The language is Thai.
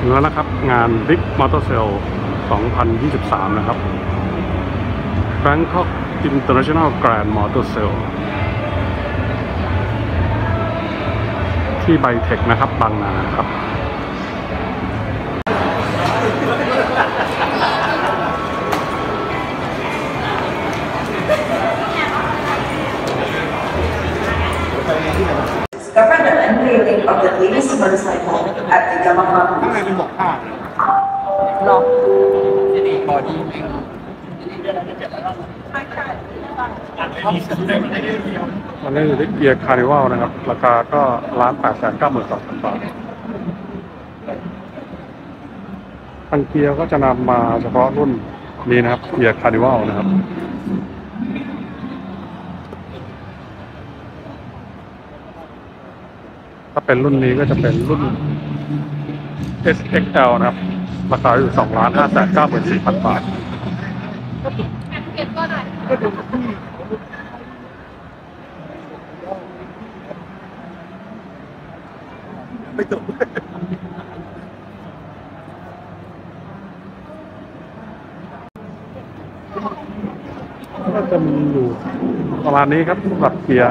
ถึงแล้วนะครับงาน Big Motor Show 2023 นะครับ Bangkok International Grand Motor Show ที่ไบเทคนะครับบางนาครับ Cover the unveiling of the latest motorcycle at the Yamaha ข้างในเป็นบอกผ้าหรอบอดี้วันนี้อยู่ที่เกียร์คาร์นิวัลนะครับราคาก็1,892,000 บาททางเกียร์ก็จะนำมาเฉพาะรุ่นนี้นะครับเกียร์คาร์นิวัลนะครับถ้าเป็นรุ่นนี้ก็จะเป็นรุ่น SXL นะครับราคาอยู่2,594,000 บาทไม่จบก็จะมีอยู่ประมาณนี้ครับสำหรับเกียร์